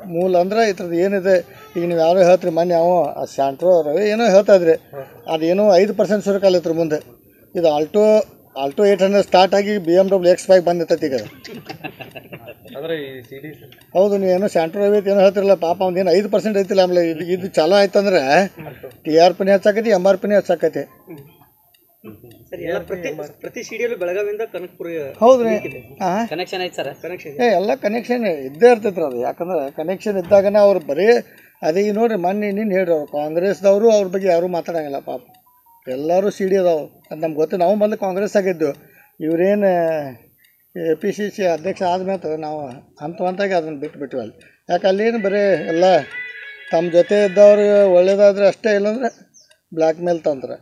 ಮೂಲ ಅಂದ್ರೆ ಇದ್ರದ್ದು ಏನಿದೆ ಈಗ ನೀವು ಯಾರೋ ಹೇಳ್ತೀರಿ ಮೊನ್ನೆ ಅವ ಸ್ಯಾಂಟ್ರೋ ರವಿ ಏನೋ ಹೇಳ್ತಾ ಇದ್ರಿ ಅದೇನೋ 5% ಸುರಕಾಲಿತ್ರ ಮುಂದೆ ಇದು ಆಲ್ಟೋ 800 ಸ್ಟಾರ್ಟ್ ಆಗಿ BMW X5 ಬಂದಿರ್ತೈತಿ ಈಗ ಹೌದು ನೀವೇನೋ ಸ್ಯಾಂಟ್ರೋ ರವಿ ಏನೋ ಹೇಳ್ತಿರಲ್ಲ ಪಾಪ ಅವ್ನು ಏನು 5% ಐತಿಲ್ಲ ಆಮೇಲೆ ಇದು ಚಾಲೂ ಆಯ್ತಂದ್ರೆ TRP ಹೆಚ್ಚಾಕೈತಿ MRP ಹೆಚ್ಚಾಕೈತಿ ಹೌದ್ರಿ ಎಲ್ಲ ಕನೆಕ್ಷನ್ ಇದ್ದೇ ಇರ್ತೈತ್ರಿ ಅದು ಯಾಕಂದ್ರೆ ಕನೆಕ್ಷನ್ ಇದ್ದಾಗನೇ ಅವ್ರು ಬರೀ ಅದೇ ನೋಡ್ರಿ ಮೊನ್ನೆ ನೀನು ಹೇಳ್ರಿ ಅವ್ರು ಕಾಂಗ್ರೆಸ್ದವರು ಅವ್ರ ಬಗ್ಗೆ ಯಾರೂ ಮಾತಾಡಂಗಿಲ್ಲ ಪಾಪ ಎಲ್ಲರೂ CD ಅದಾವೆ ಅದು ನಮ್ಗೆ ಗೊತ್ತು ನಾವು ಮೊದಲು ಕಾಂಗ್ರೆಸ್ ಆಗಿದ್ದು ಇವರೇನು APCC ಅಧ್ಯಕ್ಷ ಆದ್ಮೇಲೆ ನಾವು ಹಂತವಾಗಿ ಅದನ್ನು ಬಿಟ್ಬಿಟ್ವಿ ಅಲ್ಲಿ ಯಾಕೆ ಅಲ್ಲೇನು ಬರೀ ಎಲ್ಲ ತಮ್ಮ ಜೊತೆ ಇದ್ದವ್ರು ಒಳ್ಳೇದಾದ್ರೆ ಅಷ್ಟೇ ಇಲ್ಲಾಂದ್ರೆ ಬ್ಲ್ಯಾಕ್ ಮೇಲ್ ತಂದ್ರೆ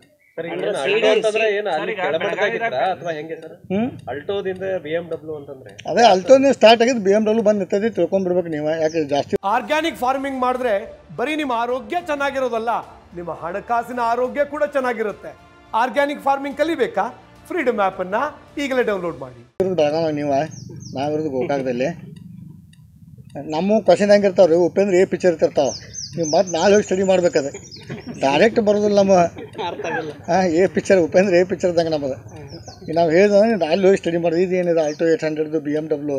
ಅದೇ ಅಲ್ಟೋದಿಂದ ಸ್ಟಾರ್ಟ್ ಆಗಿದ್ದು BMW ಬಂದು ನಿಂತೈತಿ ತಿಳ್ಕೊಂಡ್ಬಿಡ್ಬೇಕು ನೀವು ಯಾಕೆ ಜಾಸ್ತಿ ಆರ್ಗ್ಯಾನಿಕ್ ಫಾರ್ಮಿಂಗ್ ಮಾಡಿದ್ರೆ ಬರೀ ನಿಮ್ಮ ಆರೋಗ್ಯ ಚೆನ್ನಾಗಿರೋದಲ್ಲ ನಿಮ್ಮ ಹಣಕಾಸಿನ ಆರೋಗ್ಯ ಕೂಡ ಚೆನ್ನಾಗಿರುತ್ತೆ ಆರ್ಗ್ಯಾನಿಕ್ ಫಾರ್ಮಿಂಗ್ ಕಲಿಬೇಕಾ ಫ್ರೀಡಮ್ ಆ್ಯಪ್ ಅನ್ನ ಈಗಲೇ ಡೌನ್ಲೋಡ್ ಮಾಡಿ ಬೆಳಗಾವಿ ನೀವು ನಾವಿರೋದು ಗೋಕಾಕದಲ್ಲಿ ನಮ್ಮ ಕ್ವಶನ್ ಹೆಂಗಿರ್ತಾವ್ರಿ ಉಪೇಂದ್ರ A ಪಿಕ್ಚರ್ ಇರ್ತಿರ್ತಾವೆ ನೀವು ಮತ್ತೆ ನಾಳೆ ಹೋಗಿ ಸ್ಟಡಿ ಮಾಡ್ಬೇಕದು ಡೈರೆಕ್ಟ್ ಬರೋದಿಲ್ಲ ನಮ್ಮ A ಪಿಕ್ಚರ್ ಉಪೇಂದ್ರ A ಪಿಕ್ಚರ್ದಂಗೆ ನಮ್ಮದು ಈಗ ನಾವು ಹೇಳಿದ್ರೆ ನಾಳೆ ಹೋಗಿ ಸ್ಟಡಿ ಮಾಡೋದು ಇದು ಏನಿದೆ ಆಲ್ಟೋ 800 BMW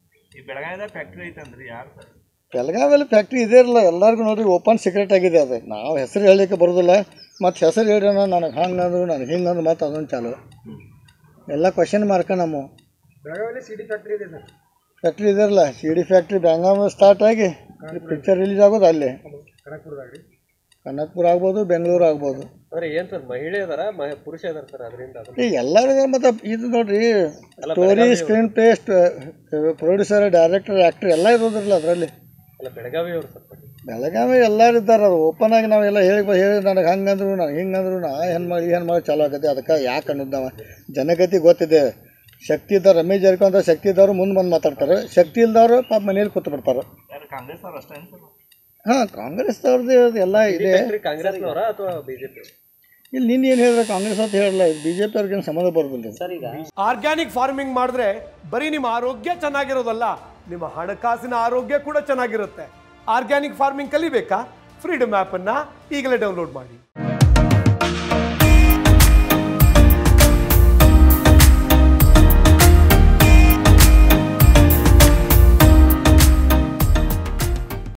ಬೆಳಗಾವಿಯಲ್ಲಿ ಫ್ಯಾಕ್ಟ್ರಿ ಇದೇ ಇರಲ್ಲ ಎಲ್ಲರಿಗೂ ನೋಡಿರಿ ಓಪನ್ ಸೀಕ್ರೆಟ್ ಆಗಿದೆ ಅದು ನಾವು ಹೆಸರು ಹೇಳಲಿಕ್ಕೆ ಬರೋದಿಲ್ಲ ಮತ್ತು ಹೆಸರು ಹೇಳ್ರಿ ನನಗೆ ಹಂಗಂದ್ರು ನನಗೆ ಹಿಂಗಂದ್ರೆ ಮತ್ತು ಅದೊಂದು ಚಾಲು ಎಲ್ಲ ಕ್ವಶನ್ ಮಾರ್ಕ ನಮ್ಮ ಬೆಳಗಾವಿಯಲ್ಲಿ CD ಫ್ಯಾಕ್ಟ್ರಿ ಇದೆ ಸರ್ ಫ್ಯಾಕ್ಟ್ರಿ ಇದಿರಲ್ಲ CD ಫ್ಯಾಕ್ಟ್ರಿ ಬೆಳಗಾವಿ ಸ್ಟಾರ್ಟ್ ಆಗಿ ಪಿಕ್ಚರ್ ರಿಲೀಸ್ ಆಗೋದು ಅಲ್ಲೇ ಕನಕಪುರ ಆಗ್ಬೋದು ಬೆಂಗಳೂರು ಆಗ್ಬೋದು ಈಗ ಎಲ್ಲರಿಗೂ ಮತ್ತು ಇದು ನೋಡ್ರಿ story screenplay producer director actor ಎಲ್ಲ ಇರೋದಿರಲ್ಲ ಅದರಲ್ಲಿ ಬೆಳಗಾವಿ ಎಲ್ಲರೂ ಇದ್ದಾರೆ ಅದು ಓಪನ್ ಆಗಿ ನಾವೆಲ್ಲ ಹೇಳಿ ನನಗೆ ಹಂಗಂದ್ರು ನನಗೆ ಹಿಂಗಂದ್ರು ನಾ ಏನು ಮಾಡಿ ಚಾಲೂ ಆಗತ್ತೆ ಅದಕ್ಕೆ ಯಾಕೆ ಅನ್ನೋದು ನಾವು ಜನಗತಿ ಗೊತ್ತಿದೆ ಶಕ್ತಿ ಇದ್ದವ್ರು ರಮೇಶ್ ಜಾರಕಿಹೊಳಿ ಅಂತ ಶಕ್ತಿ ಇದ್ದವರು ಮುಂದೆ ಬಂದು ಮಾತಾಡ್ತಾರೆ ಶಕ್ತಿ ಇಲ್ದವರು ಪಾಪ ಮನೇಲಿ ಕೂತು ಬಿಡ್ತಾರೆ ಹಾಂ ಕಾಂಗ್ರೆಸ್ದವ್ರದ್ದು ಎಲ್ಲ ಇದೆ ಇಲ್ಲಿ ನಿನ್ನ ಏನು ಹೇಳಿದ್ರೆ ಕಾಂಗ್ರೆಸ್ ಅಂತ ಹೇಳಲ್ಲ BJP ಅವ್ರಿಗೇನು ಸಂಬಂಧ ಬರೋದಿಲ್ಲ ಆರ್ಗ್ಯಾನಿಕ್ ಫಾರ್ಮಿಂಗ್ ಮಾಡಿದ್ರೆ ಬರೀ ನಿಮ್ಮ ಆರೋಗ್ಯ ಚೆನ್ನಾಗಿರೋದಲ್ಲ ನಿಮ್ಮ ಹಣಕಾಸಿನ ಆರೋಗ್ಯ ಕೂಡ ಚೆನ್ನಾಗಿರುತ್ತೆ ಆರ್ಗ್ಯಾನಿಕ್ ಫಾರ್ಮಿಂಗ್ ಕಲಿಬೇಕಾ ಫ್ರೀಡಮ್ ಆ್ಯಪ್ ಅನ್ನ ಈಗಲೇ ಡೌನ್ಲೋಡ್ ಮಾಡಿ